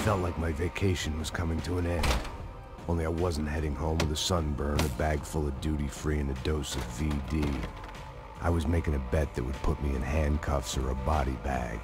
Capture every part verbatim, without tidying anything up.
felt like my vacation was coming to an end. Only I wasn't heading home with a sunburn, a bag full of duty-free, and a dose of V D. I was making a bet that would put me in handcuffs or a body bag.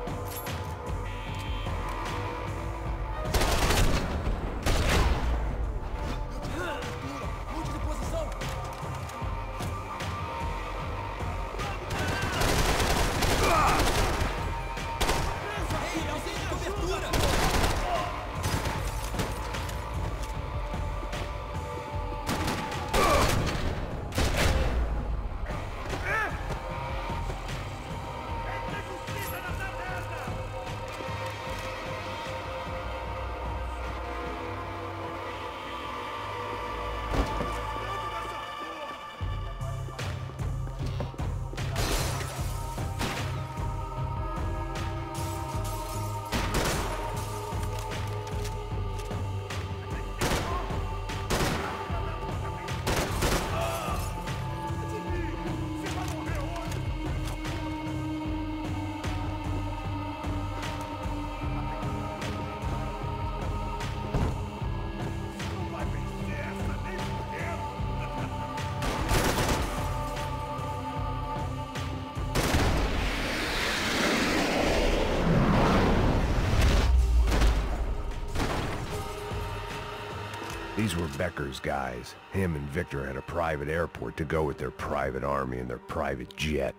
These were Becker's guys. Him and Victor had a private airport to go with their private army and their private jet.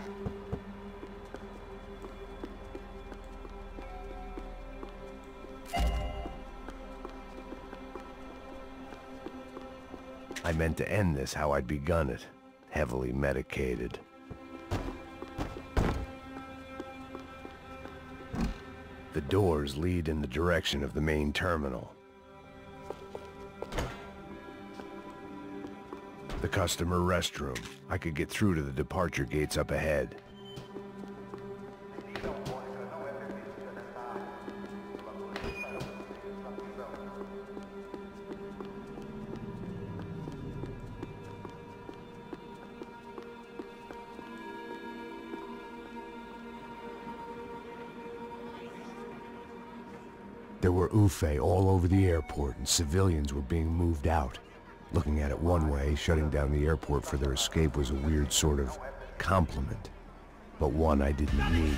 I meant to end this how I'd begun it, heavily medicated. The doors lead in the direction of the main terminal. The customer restroom. I could get through to the departure gates up ahead. There were U F A all over the airport, and civilians were being moved out. Looking at it one way, shutting down the airport for their escape was a weird sort of compliment, but one I didn't need.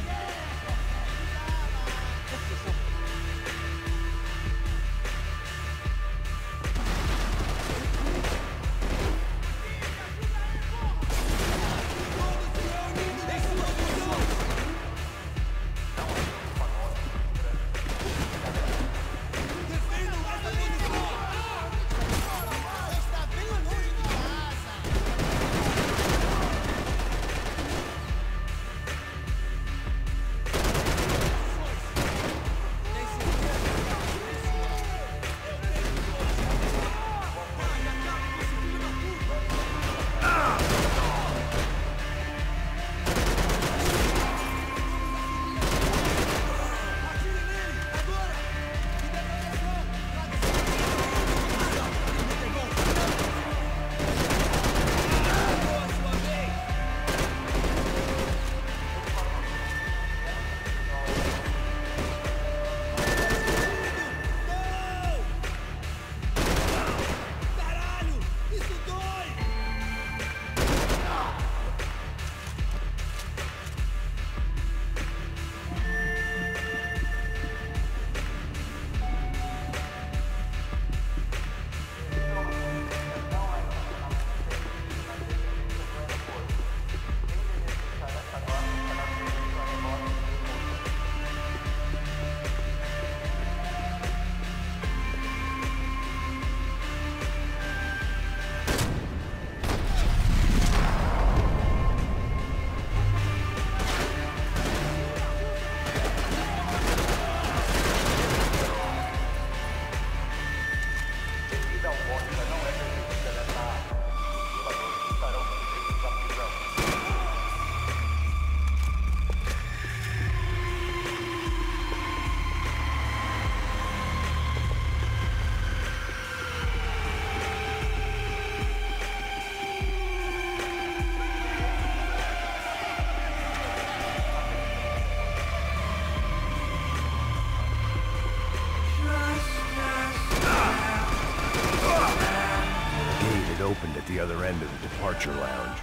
opened at the other end of the departure lounge.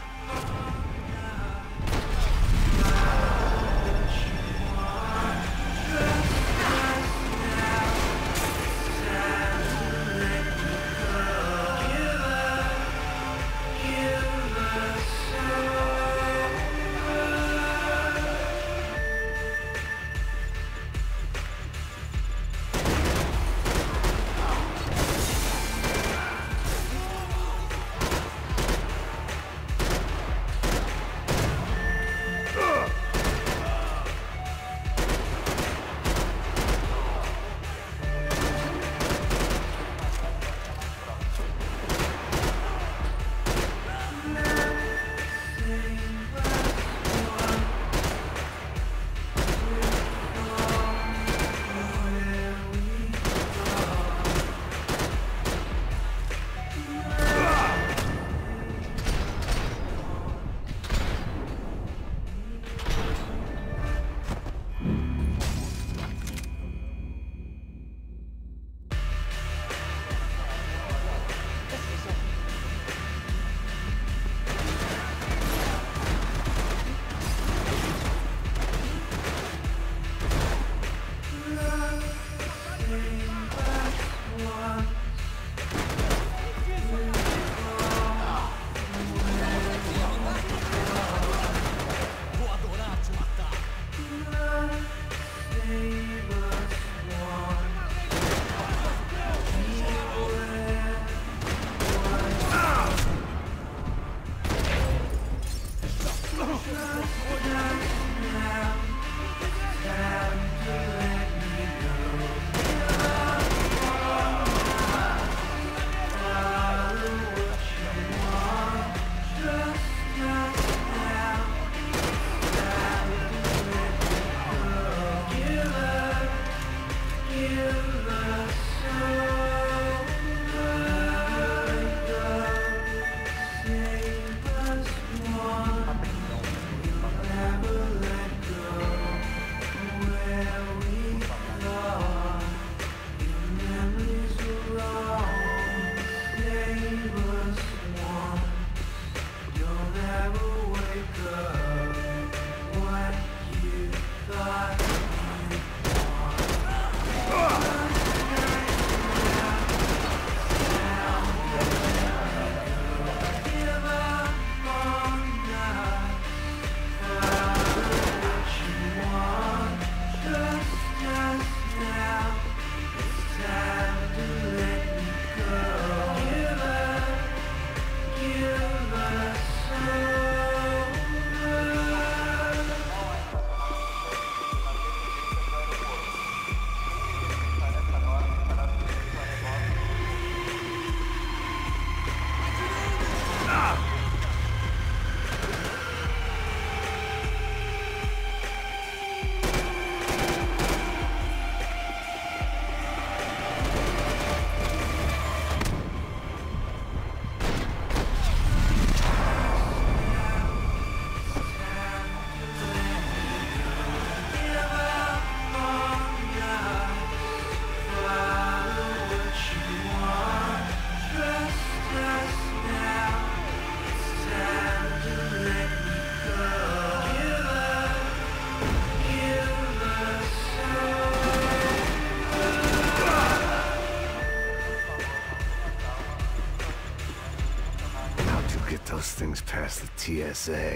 Those things past the T S A.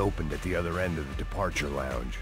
opened at the other end of the departure lounge.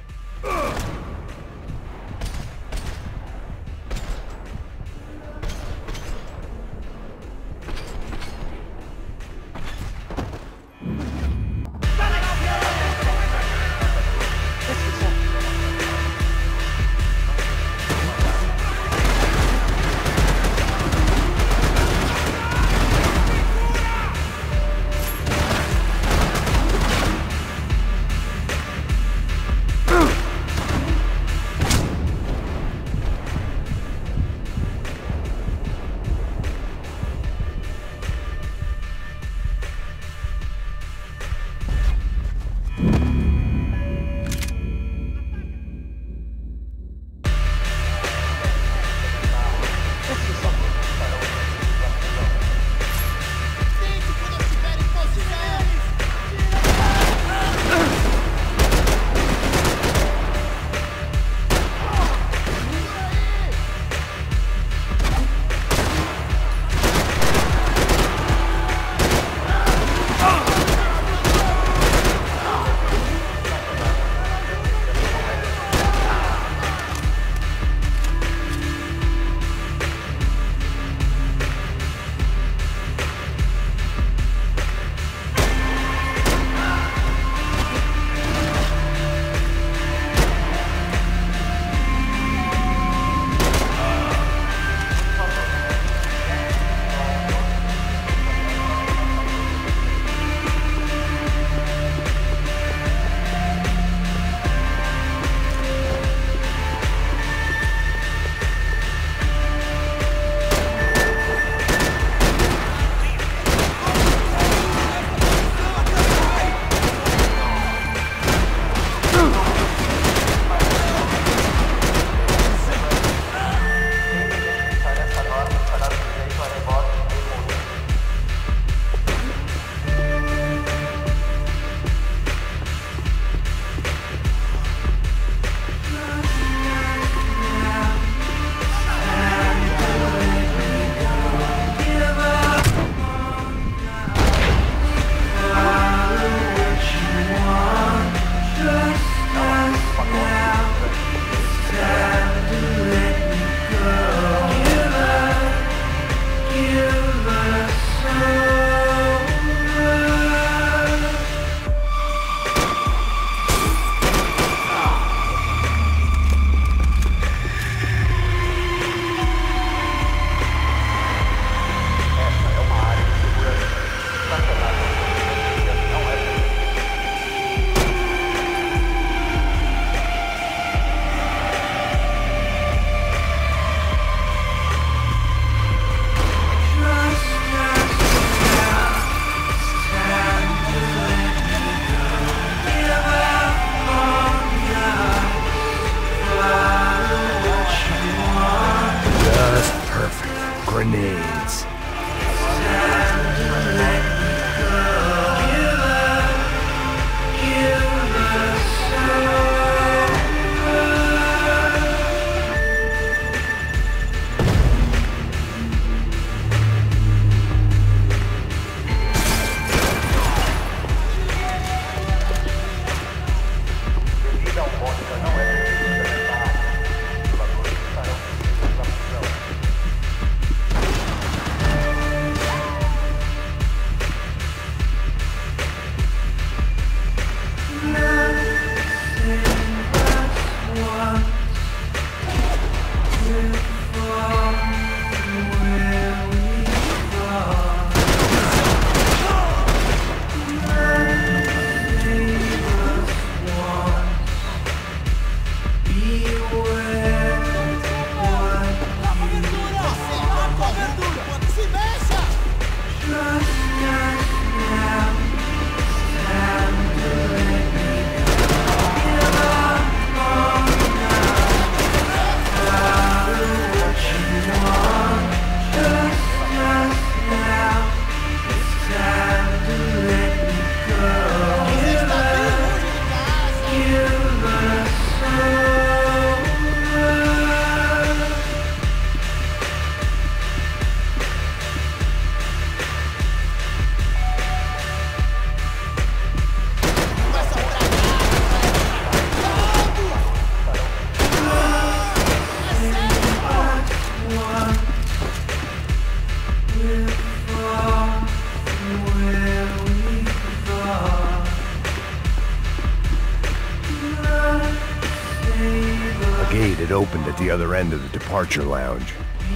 the other end of the departure lounge.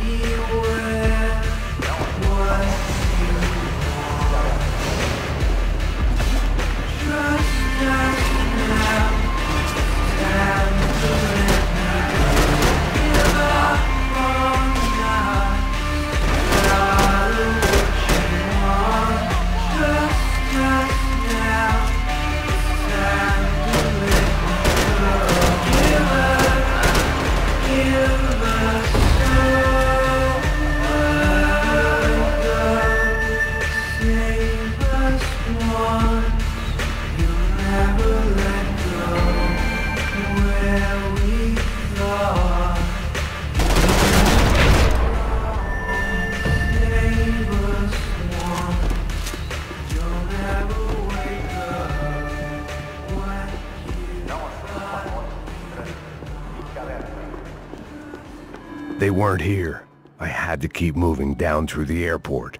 They weren't here. I had to keep moving down through the airport.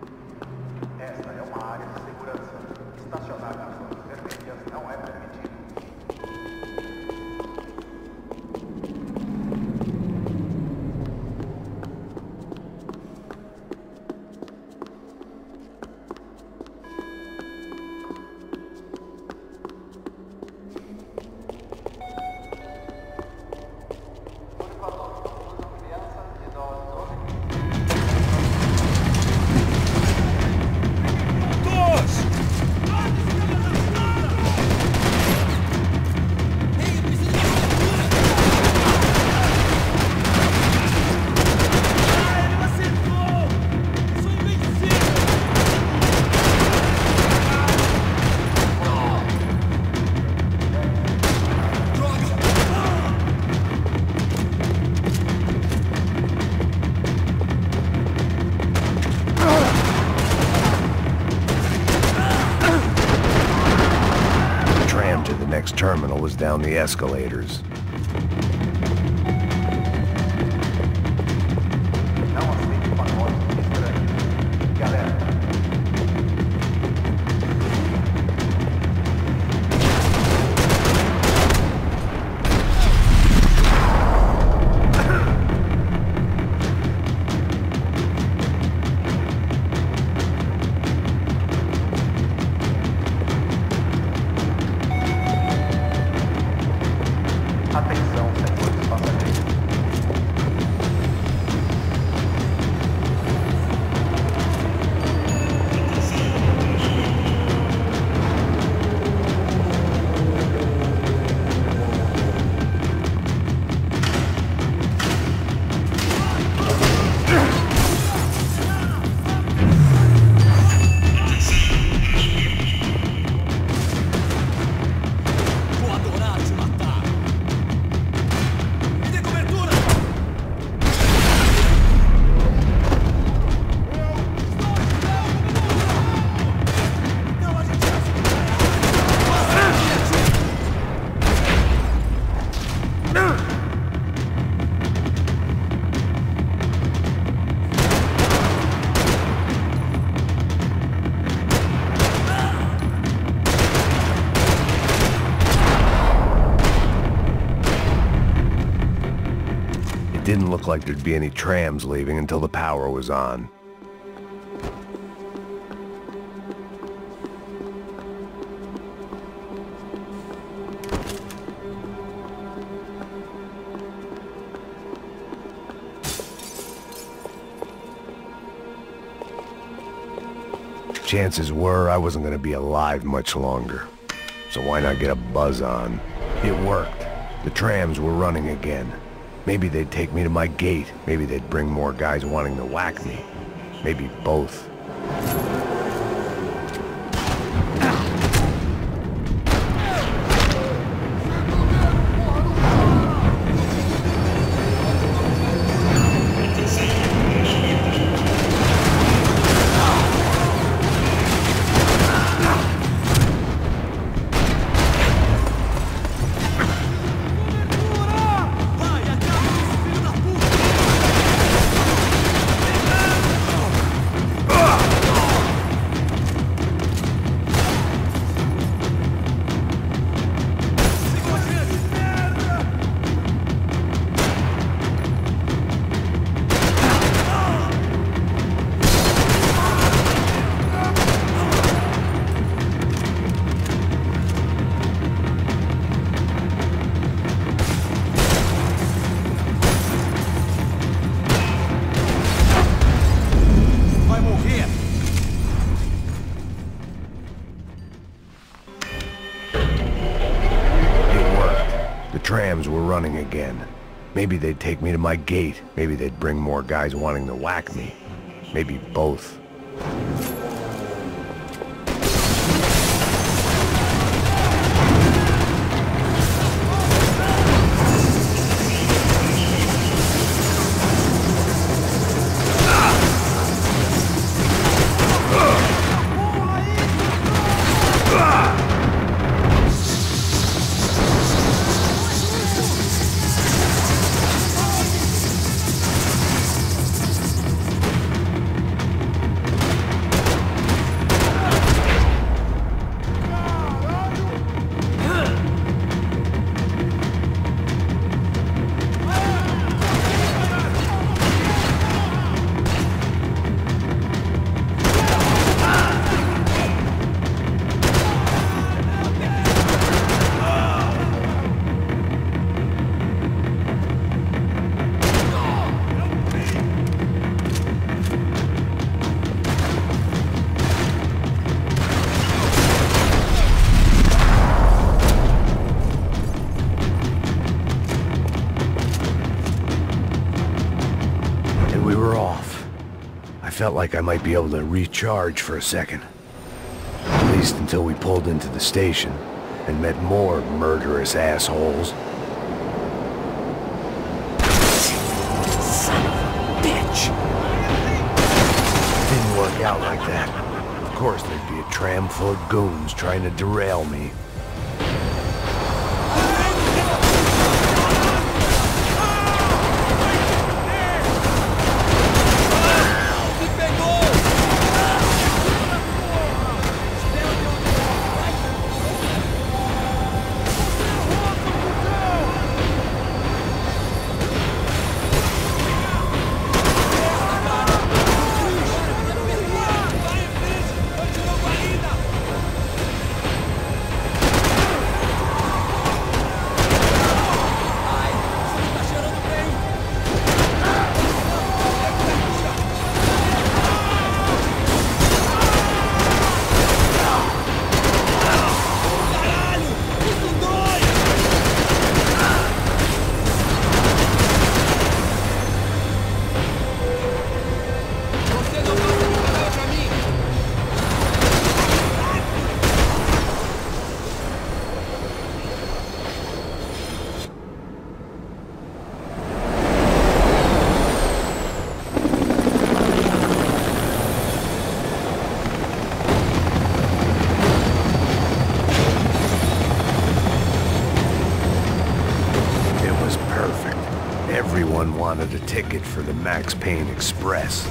Terminal was down the escalators. Didn't look like there'd be any trams leaving until the power was on. Chances were I wasn't going to be alive much longer. So why not get a buzz on? It worked. The trams were running again. Maybe they'd take me to my gate. Maybe they'd bring more guys wanting to whack me. Maybe both. Ugh! again. Maybe they'd take me to my gate. Maybe they'd bring more guys wanting to whack me. Maybe both. I felt like I might be able to recharge for a second. At least until we pulled into the station and met more murderous assholes. Son of a bitch! Didn't work out like that. Of course there'd be a tram full of goons trying to derail me. Everyone wanted a ticket for the Max Payne Express.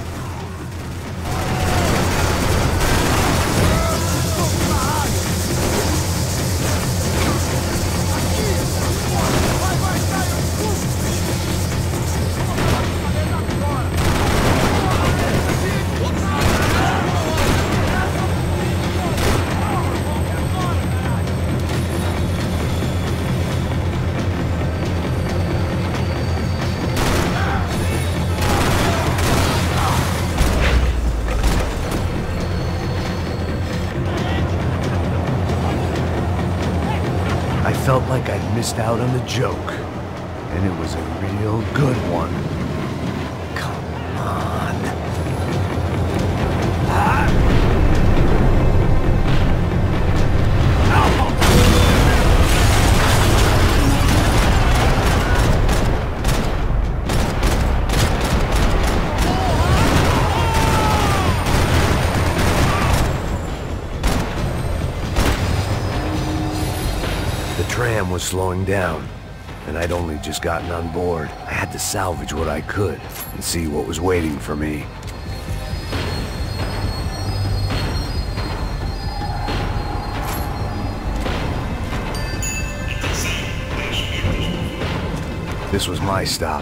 I felt like I'd missed out on the joke, and it was a real good one. Come on. Ah! The tram was slowing down, and I'd only just gotten on board. I had to salvage what I could and see what was waiting for me. This was my stop.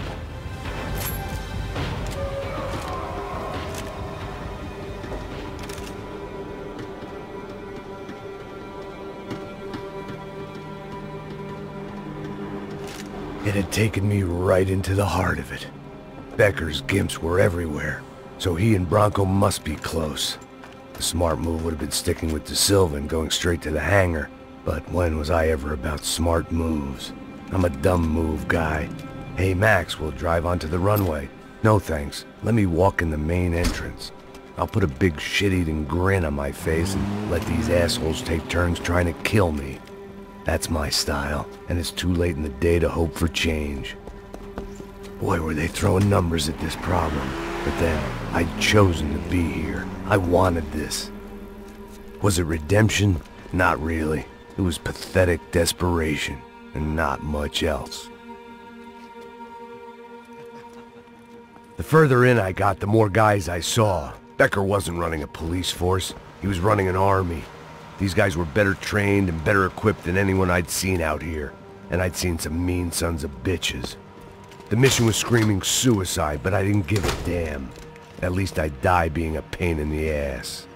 It had taken me right into the heart of it. Becker's gimps were everywhere, so he and Bronco must be close. The smart move would have been sticking with De Silva and going straight to the hangar, but when was I ever about smart moves? I'm a dumb move guy. Hey Max, we'll drive onto the runway. No thanks. Let me walk in the main entrance. I'll put a big shit-eating grin on my face and let these assholes take turns trying to kill me. That's my style, and it's too late in the day to hope for change. Boy, were they throwing numbers at this problem. But then, I'd chosen to be here. I wanted this. Was it redemption? Not really. It was pathetic desperation, and not much else. The further in I got, the more guys I saw. Becker wasn't running a police force. He was running an army. These guys were better trained and better equipped than anyone I'd seen out here. And I'd seen some mean sons of bitches. The mission was screaming suicide, but I didn't give a damn. At least I'd die being a pain in the ass.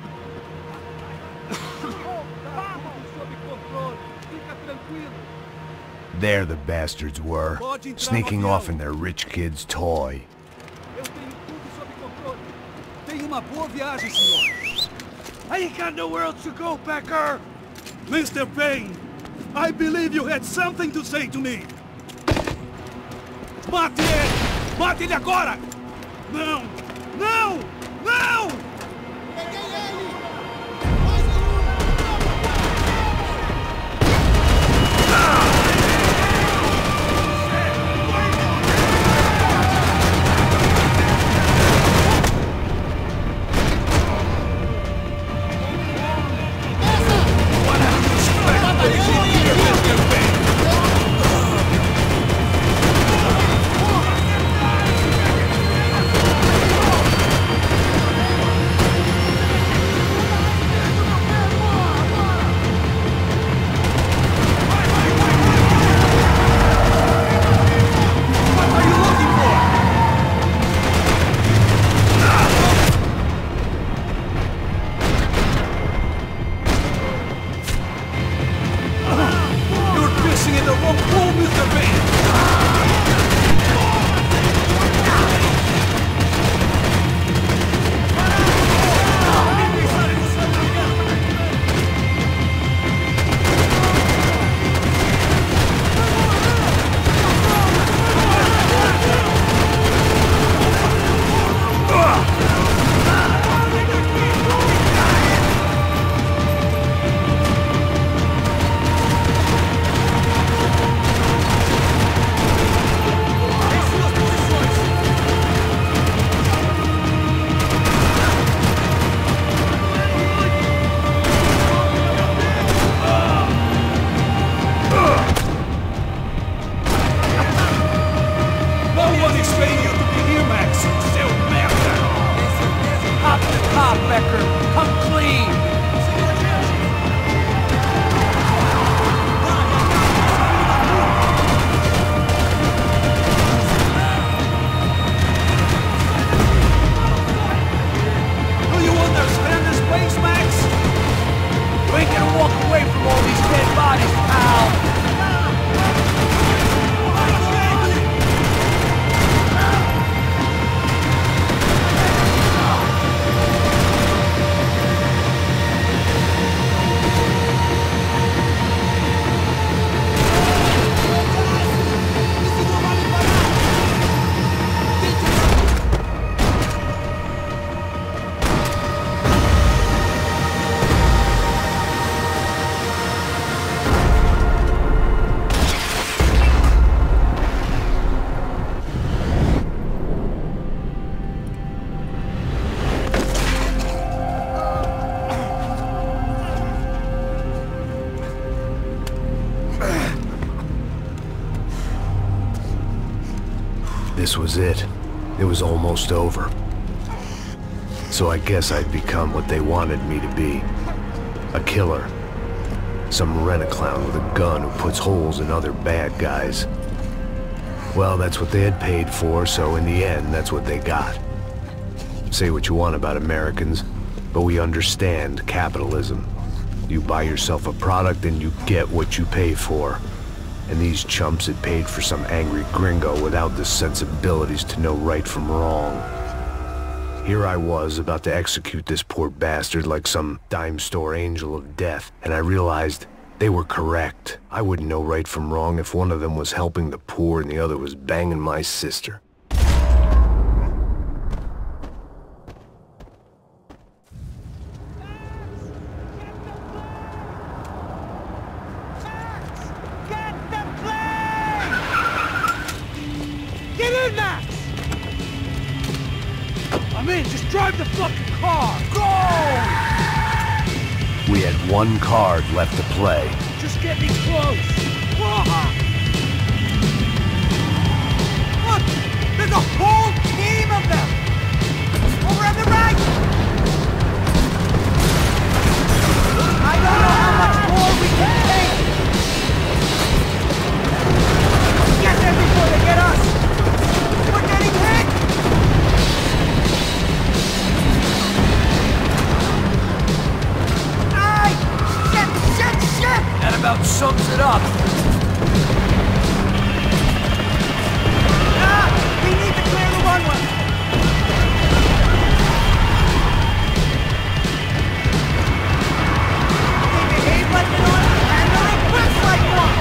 There the bastards were, sneaking off in their rich kid's toy. I ain't got nowhere else to go, Becker! Mister Payne, I believe you had something to say to me. Mate ele! Mate ele agora! Não! Não! Não! Peguei ele! Mais This was it. It was almost over. So I guess I'd become what they wanted me to be. A killer. Some rent-a-clown with a gun who puts holes in other bad guys. Well, that's what they had paid for, so in the end, that's what they got. Say what you want about Americans, but we understand capitalism. You buy yourself a product and you get what you pay for. And these chumps had paid for some angry gringo without the sensibilities to know right from wrong. Here I was, about to execute this poor bastard like some dime store angel of death, and I realized They were correct. I wouldn't know right from wrong if one of them was helping the poor and the other was banging my sister. I'm in, just drive the fucking car! Go! We had one card left to play. Just get me close! Whoa. Look! There's a whole team of them! Over on the right! I don't know how much more we can take! Get there before they get us! We're getting hit! That about sums it up. Ah! We need to clear the runway! They behave like an on and they're equipped like one!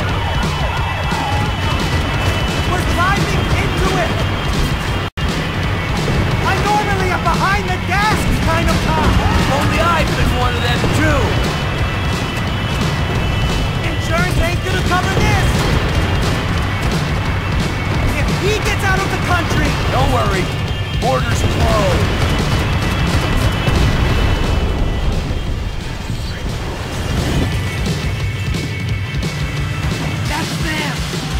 We're driving into it! I'm normally a behind-the-desk kind of cop! Only I've been one of them too! Insurance ain't gonna cover this! If he gets out of the country... Don't worry. Borders closed. That's them!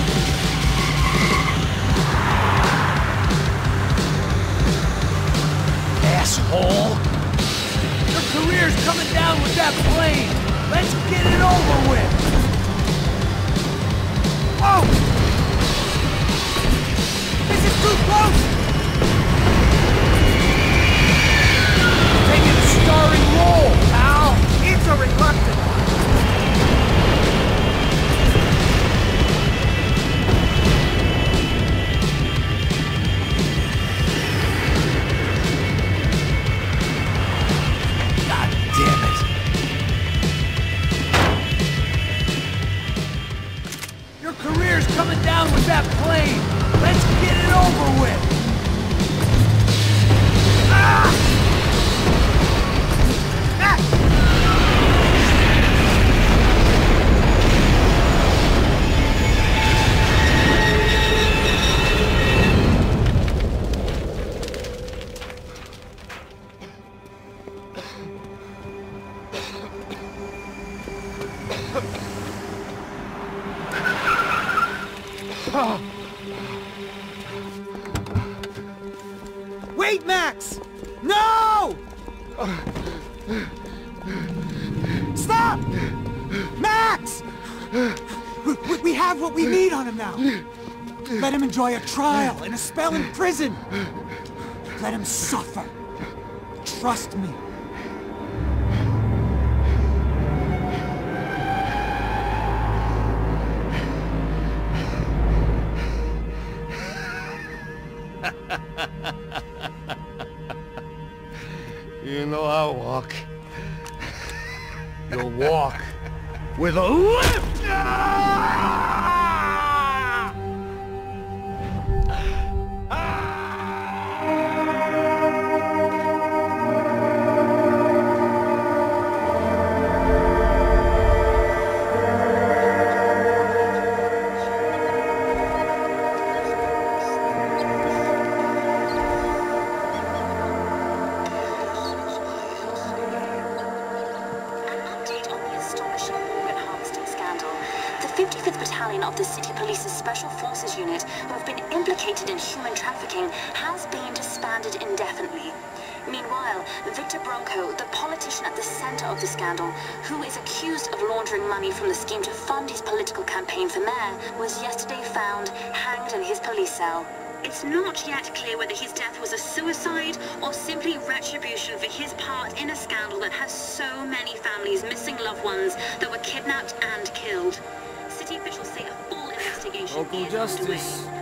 Asshole! Your career's coming down with that plane! Let's get it over with! Oh! This is too close! Taking a starring role, pal! It's a reluctant one. God damn it! Your career's coming down with that plane! Let's get it over with! Ah! Ah! Wait, Max! No! Stop! Max! We, we have what we need on him now. Let him enjoy a trial and a spell in prison. Let him suffer. Trust me. You know I'll walk. You'll walk with a lift! fifty-fifth Battalion of the City Police's Special Forces Unit, who have been implicated in human trafficking, has been disbanded indefinitely. Meanwhile, Victor Bronco, the politician at the center of the scandal, who is accused of laundering money from the scheme to fund his political campaign for mayor, was yesterday found hanged in his police cell. It's not yet clear whether his death was a suicide or simply retribution for his part in a scandal that has so many families missing loved ones that were kidnapped and killed. City officials say a full investigation Local is underway. justice.